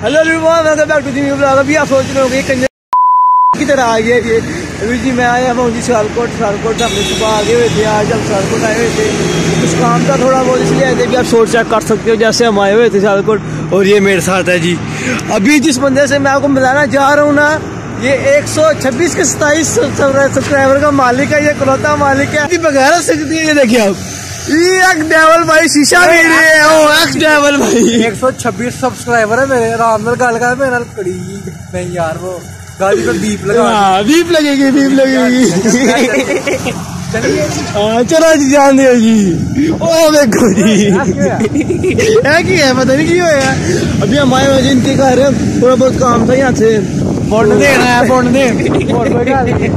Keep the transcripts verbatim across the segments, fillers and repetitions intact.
Hello everyone, welcome back to the new blog. अभी आप सोच रहे होंगे कंजर की तरह आ गया ये। अभी जी मैं आया हूँ जी सियालकोट। सियालकोट से हमने सुबह आगे हुए थे, आज हम सियालकोट आए हुए थे। कुछ काम था थोड़ा बहुत, इसलिए आए थे। भी आप सोच चेक कर सकते हो जैसे हम आए हुए थे सियालकोट। और ये मेरे साथ है जी। अभी जिस बंदे से मैं आपको मिलाना जा रहा हूँ ना, ये एक सौ छब्बीस के सताईस सब्सक्राइबर का मालिक है, ये इकलौता मालिक है बगैर सकती है। ये देखिए आप, एक्स डेवल भाई शीशा नहीं है। ओ एक्स डेवल भाई एक सौ छब्बीस सब्सक्राइबर है मेरे। आराम नाल गल कर मेरे नाल कड़ी नहीं यार, वो गाली पर बीप लगा। हां बीप लगेगी, बीप लगेगी। चलिए हां चलो जी, जान दे जी। ओ देखो जी है कि है पता नहीं क्यों है। अभी हम आए हुए इनके घर, थोड़ा बहुत काम था यहाँ से। फोन देना है, फोन दे।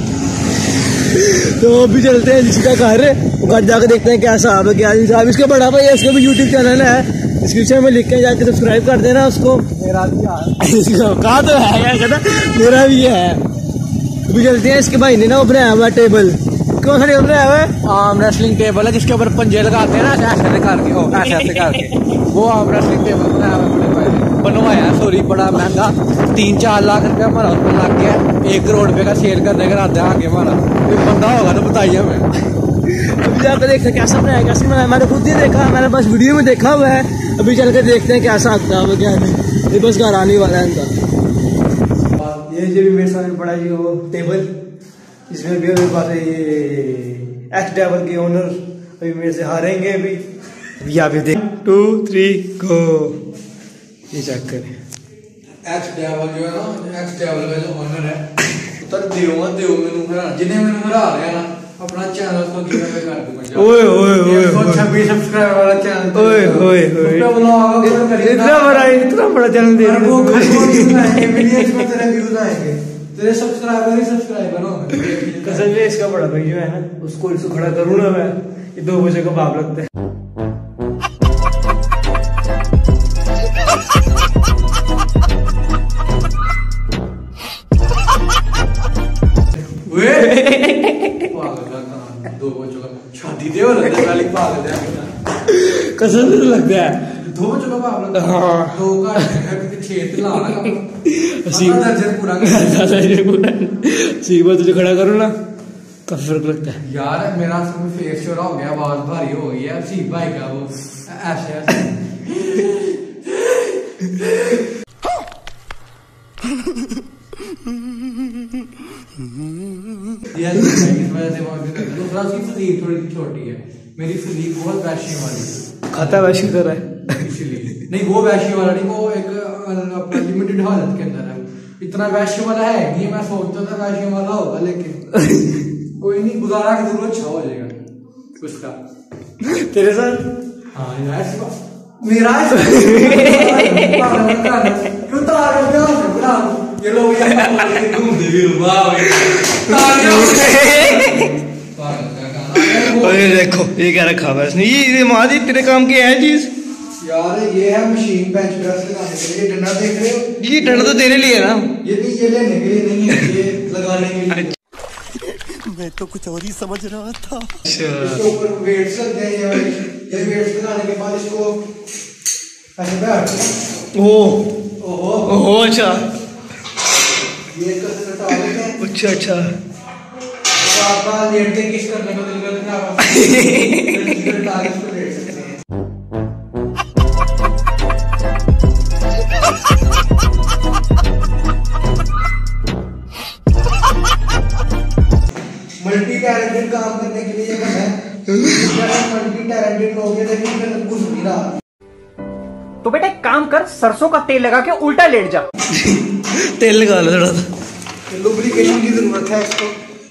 तो अभी चलते हैं जिसका घर है, घर जाकर देखते हैं क्या साहब है क्या साहब। इसका बड़ा भाई है, इसका भी यूट्यूब चैनल है, डिस्क्रिप्शन में लिख के जाके सब्सक्राइब कर देना उसको। मेरा भी कहा तो है क्या कहता, मेरा भी है। अभी चलते हैं, इसके भाई ने ना वो बनाया हुआ टेबल। कौन सा टेबल बनाया हुआ है? आर्म रेसलिंग टेबल है, जिसके ऊपर पंजे लगाते हैं ना ऐसे ऐसे करके, ओ ऐसे ऐसे करके। वो आर्म रेसलिंग टेबल बनाया हुआ बनवाया। सॉरी, बड़ा महंगा, तीन चार लाख रुपया हमारा उसमें लग गया। एक करोड़ रुपए का सेल करने का रहता है आगे हमारा। कोई बंदा होगा तो बताइए हमें। अभी जाकर देखते हैं कैसा बनाया, कैसे बनाया। मैंने खुद ही देखा, मैंने बस वीडियो में देखा हुआ है। अभी चल कर देखते हैं कैसा आता है क्या नहीं। ये बस घर आने वाला है इनका। ये जो भी मेरे सामने पड़ा जी वो टेबल, इसमें भी मेरे पास ये एक्स डेवल के ओनर अभी मेरे से हारेंगे। अभी अभी आप देख टू थ्री गो, ये चेक करें। एक्स डेवल जो है ना, एक्स डेवल का जो ओनर है उतर देओ देओ मेनू हरा, जिन्हें मेनू हरा रहा ना अपना चैनल को गिव अवे कर दूंगा। ओए ओए ओए एक सौ छब्बीस सब्सक्राइबर वाला चैनल। ओए ओए ओए इतना बड़ा इतना बड़ा चैनल दे वो मिलियंस में तेरे व्यूज आएंगे, तेरे सब्सक्राइबर ही सब्सक्राइबर होंगे। कसम से इसका बड़ा भाई जो है ना, उसको इसको खड़ा करूँ ना मैं, ये दो बजे को भाग लगता है। दो बच्चों का शादी दे और वाली पागल है, कसम से लगता है। दो बच्चों का पागल। हाँ दो का कितने छेद लाना सी दर्जन पूरा दर्जन पूरा सी बात तुझे खड़ा करो ना, काफी फर्क लगता है यार। मेरा फेस चौड़ा हो गया, आवाज भारी हो गई है। सी भाई का वो ऐसे दूसरा उसकी फजीक थोड़ी छोटी है, मेरी फजीक बहुत वैश्य वाली। खाता वैश्य तरह है इसलिए नहीं, वो वैश्य वाला नहीं, वो एक अपना लिमिटेड हालत के अंदर है। इतना वैश्य वाला है नहीं, मैं सोचता था वैश्य वाला होगा, लेकिन कोई नहीं, गुजारा का जरूर अच्छा हो जाएगा उसका। तेरे साथ हाँ यार, मेरा क्यों तार ये लोग घूमते भी देखो ये क्या रखा हुआ इसने। ये माँ दी तेरे काम की है चीज यार। ये है मशीन बेंच प्रेस लगाने के लिए। डंडा देख रहे हो, ये डंडा तो तेरे लिए है ना। ये भी ये लेने के लिए नहीं है, ये लगाने के लिए। मैं तो कुछ और ही समझ रहा था। इसके ऊपर वेट्स लगते हैं, ये वेट्स लगाने के बाद इसको ऐसे बैठ। ओह ओहो ओहो अच्छा, ये कैसे हटा लेते हैं। अच्छा अच्छा, तो आपका लेट के किस करने को दिल करता है, आप इसको लेट सकते हैं। मल्टी टैलेंटेड काम करने के लिए ये है। मल्टी टैलेंटेड लोग हैं लेकिन फिर कुछ नहीं रहा। तो बेटा एक काम कर, सरसों का तेल लगा के उल्टा लेट जा। तेल लगा लो थोड़ा सा, लुब्रिकेशन की जरूरत है इसको।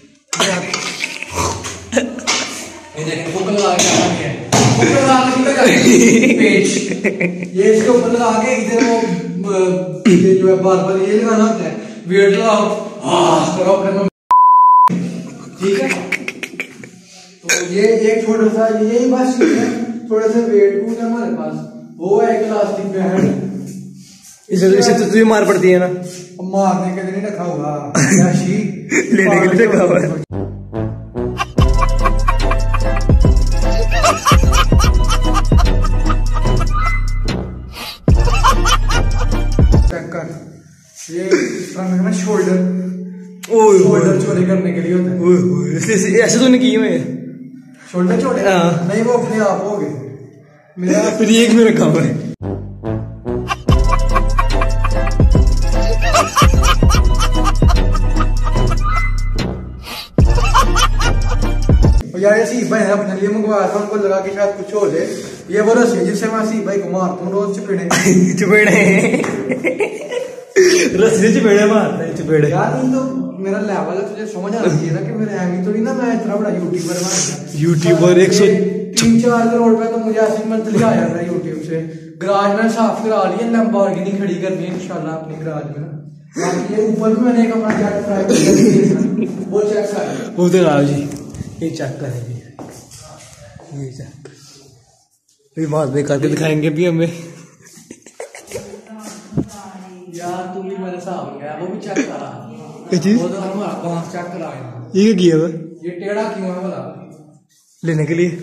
ये देखो हुक लगा के हुक लगा के पेज, ये इसके ऊपर लगा के इधर वो ये जो है बार बार ये लगाना होता है। वेट लगाओ, हाँ करो अपने, ठीक है। तो ये एक छोटा सा यही बस है, थोड़ा सा वेट कूट है हमारे पास, वो है एक इलास्टिक बैंड। इसे इसे तो तुझे मार पड़ती है ना, मारने के लिए नहीं रखा हुआ, लेने के लिए रखा हुआ है। ये इस तरह का ना शोल्डर ओए शोल्डर चोरी करने के लिए होता है। ओए ओए ऐसे ऐसे तो नहीं किए हुए शोल्डर छोटे हाँ। नहीं वो अपने आप हो गए मेरा फिर एक में रखा हुआ है। यार ये सी भाई अपने लिए मंगवाया था, उनको लगा कि शायद कुछ हो जाए। ये वो रस्सी जिससे मैं सी भाई को मारता हूँ रोज चपेड़े चपेड़े रस्सी चपेड़े मारता है चपेड़े। यार ये तो मेरा लेवल है, तुझे समझ आना चाहिए ना कि मेरे एमी तो नहीं ना मैं इतना बड़ा यूट्यूबर बन गया। यूट्यूबर एक सौ तीन चार करोड़ रुपए तो मुझे ऐसी मंथली आ जाता है यूट्यूब से। गराज में साफ करा लिया, लैम्बोर्गिनी खड़ी करनी है इंशाल्लाह अपनी गराज में ना। बाकी ये ऊपर भी मैंने एक अपना जेट फ्राई किया वो चेक कर वो तो राव जी ये चेक करेंगे, ये चेक ये बात में करके दिखाएंगे भी हमें। यार तू भी मेरे साथ गया, वो भी चेक करा। ये चीज वो तो हमारा बांस चेक कराया। ये क्या किया हुआ ये टेढ़ा क्यों है भला? लेने के लिए?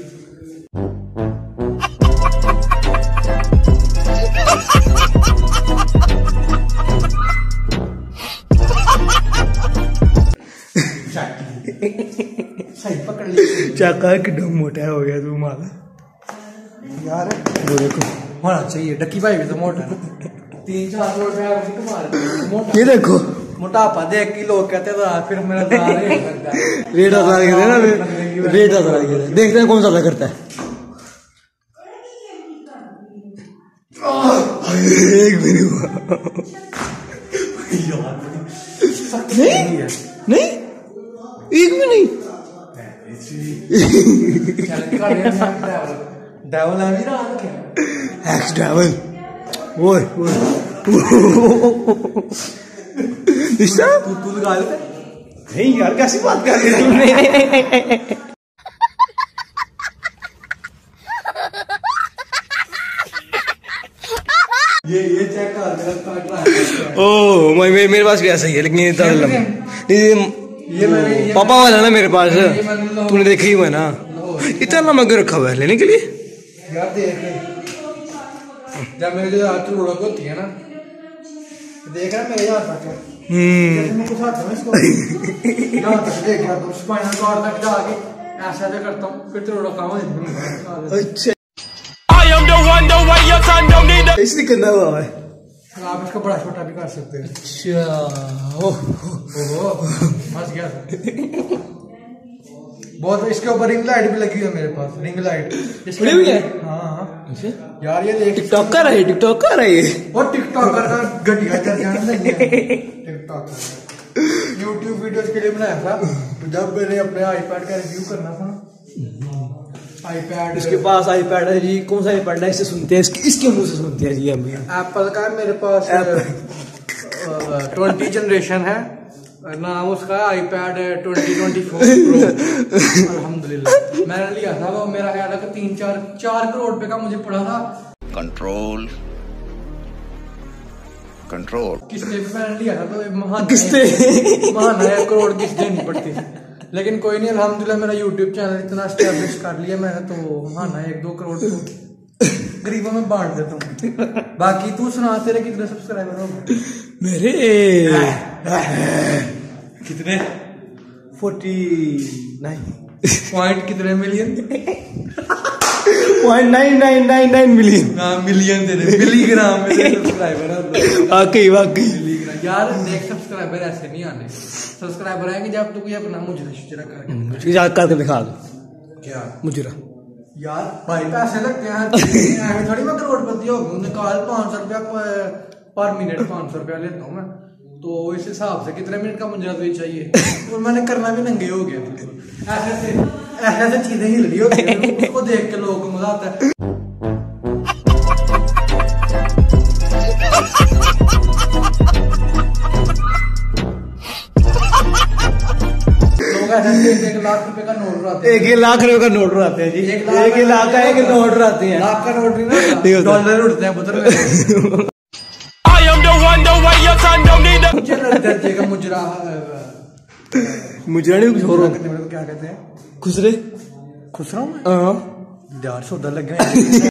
सही पकड़ ली चाका कितना मोटा हो गया तू माला यार। वो देखो होना चाहिए, डक्की भाई भी तो मोटा है। तीन चार करोड़ रुपया कमा मोटा। ये देखो मोटापा देख के लोग कहते थे फिर मेरा दार रेट लगता है। रेट आता है ना, रेट आता है। देखते हैं कौन सा करता है। एक मिनट नहीं नहीं एक भी नहीं। डेवल है मेरा क्या? एक्स डेवल ओए ओए निशा तू तू लगा लेते? नहीं यार कैसी बात कर रही है तू? ये ये चेक कर मेरा काट रहा है। ओ मैं मेरे मेरे पास भी ऐसा ही है लेकिन ये ज्यादा लंबा नहीं। ये मैंने ये पापा वाला ना मेरे पास, ये मैंने लो- तूने देखा ही हुआ ना। इतना लंबा क्यों रखा हुआ है लेने के लिए? यार देख जब मेरे जो हाथ रोड़क होती है ना, देख रहा मेरे हाथ तक है। हम्म जैसे मैं कुछ हाथ में इसको यहाँ तक देख रहा हूँ, स्पाइनल कॉर्ड तक जाके ऐसा ऐसा करता हूँ, फिर तो रोड़क काम हो। अच्छा इसलिए करना हुआ है। आप इसको बड़ा छोटा भी कर सकते हैं। अच्छा ओह ओहो फंस गया था। बहुत इसके ऊपर रिंग लाइट भी लगी है मेरे पास, रिंग लाइट बड़ी हुई है? हाँ हाँ यार ये देख टिकटॉकर है टिकटॉकर है ये। और टिकटॉकर का घटिया दर्जा नहीं है। टिकटॉकर यूट्यूब वीडियोस के लिए बनाया था, जब मैंने अपने आईपैड का रिव्यू करना था। आईपैड इसके पास आईपैड है जी। कौन सा आईपैड है? इससे सुनते हैं, इसके इसके मुंह से सुनते हैं जी हम भी। एप्पल का मेरे पास ट्वेंटी जनरेशन है, नाम उसका iPad twenty twenty four pro. अल्हम्दुलिल्लाह मैंने लिया था, वो मेरा ख्याल है कि तीन चार चार करोड़ रुपए का मुझे पड़ा था। कंट्रोल कंट्रोल किस्ते पे मैंने लिया था, तो महान किस्ते? महान है, करोड़ किस्त देनी पड़ती है। लेकिन कोई नहीं, अल्हम्दुलिल्लाह मेरा यूट्यूब चैनल इतना एस्टेब्लिश कर लिया मैंने, तो महान है एक दो करोड़ तो गरीबों में बांट देता हूँ। बाकी तू सुना, तेरे कितने सब्सक्राइबर हो? मेरे कितने? फोर्टी नाइन पॉइंट कितने million? Point nine nine nine nine million. हाँ मिलियन तेरे, मिलीग्राम में सब्सक्राइबर है। वाकई वाकई यार देख सब्सक्राइबर ऐसे नहीं आने, सब्सक्राइबर आएंगे जब तू कोई अपना मुजरा शुजरा करके। याद करके दिखा दो क्या मुजरा। यार भाई पैसे लगते हैं, ऐसे थोड़ी मैं करोड़पति हो गया। निकाल पाँच सौ रुपया पर मिनट, पाँच सौ रुपया लेता हूँ मैं, तो इस हिसाब से कितने मिनट का मुजरा तुझे चाहिए? और मैंने करना भी नंगे हो गया। ऐसे ऐसे ऐसे ऐसे चीजें हिल रही होती है, उसको देख के लोगों को मजा आता है। एक लाख रुपए का नोट उड़ाते हैं। एक लाख रुपए का नोट उड़ाते हैं जी। एक लाख का एक नोट उड़ाते हैं। लाख का नोट नहीं ना, डॉलर उड़ते हैं पुत्र में। दर्जे का मुजरा मुजरा नहीं कुछ और क्या कहते हैं? खुसरे खुश रहा हूँ मैं हाँ यार, सौदा लग गया।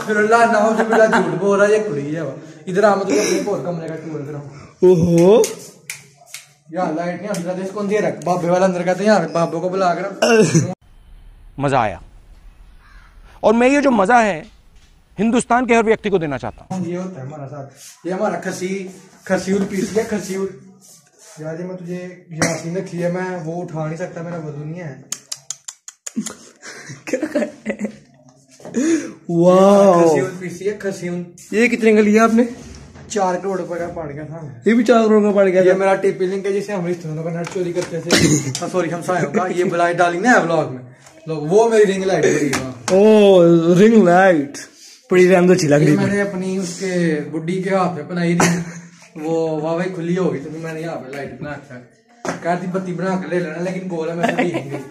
अस्तगफिरुल्लाह नाउजुबिल्लाह झूठ बोल रहा है ये कुड़ी है इधर आ मैं तुझे अपने और कमरे का टूर कराऊं ओहो यार लाइट नहीं अंदर देश कौन दे रहा बाबे वाला अंदर कहते हैं यार बाबू को बुला कर मजा आया और मैं ये जो मजा है हिंदुस्तान के हर व्यक्ति को देना चाहता हूँ। ये होता है हमारा साथ ये हमारा खसी खसीउर पीस है खसीउर यार ये मैं तुझे यासीन रखी है मैं वो उठा नहीं सकता मेरा वजू नहीं है वाह खसीउर पीस है खसीउर ये कितने का लिया आपने? चार करोड़ रुपए का पड़ गया था ये भी चार करोड़ का पड़ गया ये था। मेरा टीपी लिंक है जिसे हम रिश्तेदारों का नेट चोरी करते थे सॉरी हम सायों का ये बुलाई डाली ना व्लॉग में लोग वो मेरी रिंग लाइट पड़ी ओ रिंग लाइट बड़ी रैम तो अच्छी लग ये रही मैंने अपनी उसके बुड्ढी के हाथ में बनाई थी वो वाह खुली होगी तो मैंने यहाँ पे लाइट बना रखा कहती बत्ती बना कर ले लेना लेकिन गोल है मैं सभी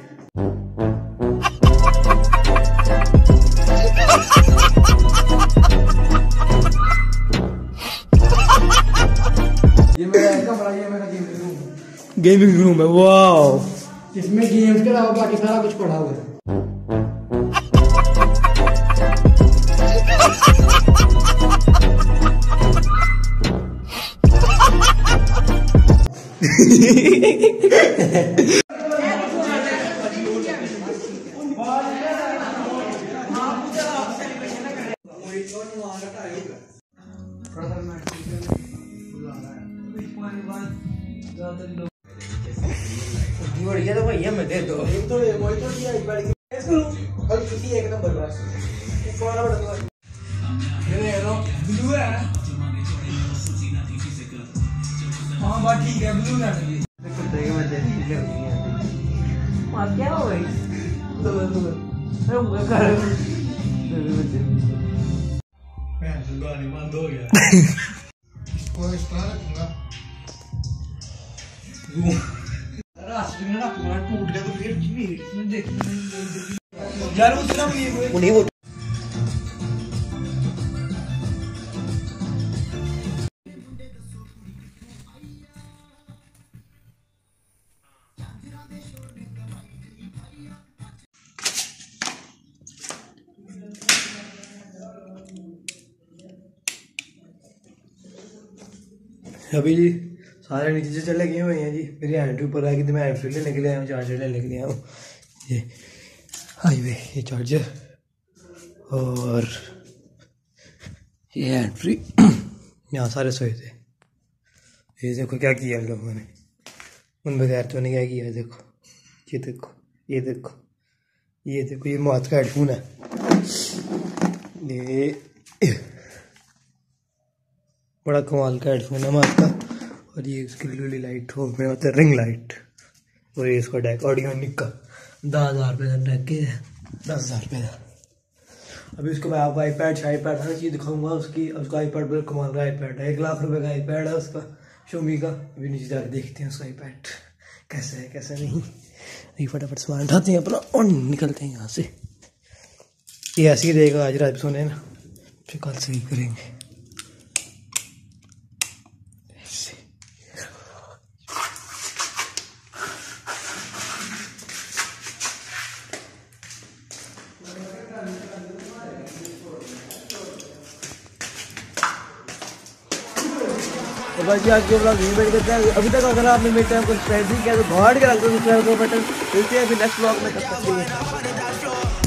ये मेरा कमरा ये मेरा गेमिंग रूम गेमिंग रूम है। वाह इसमें गेम्स के अलावा बाकी सारा कुछ पड़ा हुआ है बढ़िया तो भैया मैं दे दो एक तो ये मोई तो दिया एक बार इसको कल किसी एक नंबर बस एक वाला बड़ा दो ये ले लो ब्लू है हां बात ठीक है ब्लू ना लगी देखो तो ये मैं दे ले मार क्या हो गई तो तो अरे वो कर मैं गाने बंद हो गया कोई स्टार रखूंगा रास्ते में ना पूरा टूट गया तो फिर भीड़ में देखने यार उसका ये उन्हीं वो अभी जी सारे नीचे से चले गए हुए हैं जी मेरी हैंड ऊपर आएगी तो मैं हैंड फ्री लेने के लिए आया हूँ चार्जर लेने के लिए आया हूँ ये हाईवे ये चार्जर और ये हैंड फ्री यहाँ सारे सोए थे ये देखो क्या किया इन लोगों ने उन बगैर तो ने क्या किया देखो ये देखो ये देखो ये देखो ये मौत का हेडफोन है ये बड़ा कमाल का हेडफोन है मौत का और ये इसकी लुली लाइट हो में होता है रिंग लाइट और ये इसका डेक ऑडियो निक्का दस हज़ार रुपये का डेक के दस हज़ार रुपये का अभी उसको मैं आपको आई पैड आई पैड हर चीज़ दिखाऊंगा उसकी उसका आई पैड बड़ा कमाल का आई पैड है एक लाख रुपए का आई पैड है उसका शोमी का अभी नीचे जाकर देखते हैं उसका आई पैड कैसे है कैसे नहीं अभी फटाफट सामान उठाते हैं अपना और निकलते हैं यहाँ से ये ऐसे ही रहेगा आज रात सोने ना फिर कल सही करेंगे तो बस जी आज के ब्लॉग यहीं बैठ करते हैं। अभी तक अगर आपने मेरे चैनल को सब्सक्राइब नहीं किया तो बहुत के रखते हैं सब्सक्राइब को बटन। मिलते हैं फिर नेक्स्ट ब्लॉग में, तब तक के लिए।